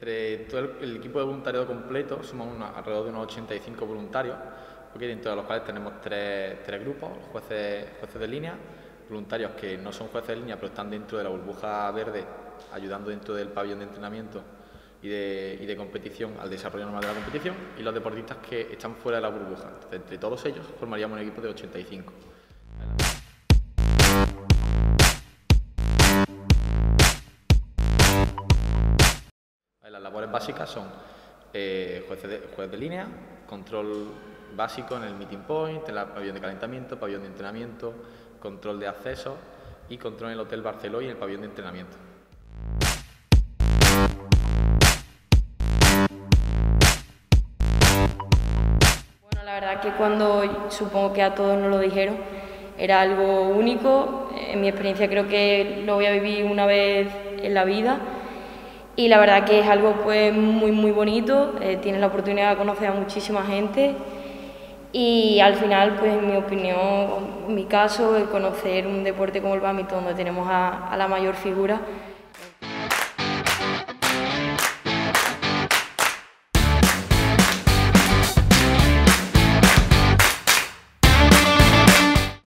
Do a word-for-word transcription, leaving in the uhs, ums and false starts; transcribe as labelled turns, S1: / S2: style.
S1: Entre todo el, el equipo de voluntariado completo somos una, alrededor de unos ochenta y cinco voluntarios, porque dentro de los cuales tenemos tres, tres grupos: jueces, jueces de línea, voluntarios que no son jueces de línea pero están dentro de la burbuja verde, ayudando dentro del pabellón de entrenamiento y de, y de competición al desarrollo normal de la competición, y los deportistas que están fuera de la burbuja. Entonces, entre todos ellos formaríamos un equipo de ochenta y cinco. Las labores básicas son eh, jueces de, juez de línea, control básico en el meeting point, en el pabellón de calentamiento, pabellón de entrenamiento, control de acceso y control en el Hotel Barceló y en el pabellón de entrenamiento.
S2: Bueno, la verdad que cuando, supongo que a todos nos lo dijeron, era algo único. En mi experiencia creo que lo voy a vivir una vez en la vida. Y la verdad que es algo pues muy muy bonito, eh, tienes la oportunidad de conocer a muchísima gente y al final, pues en mi opinión, en mi caso, el conocer un deporte como el bádminton donde tenemos a, a la mayor figura,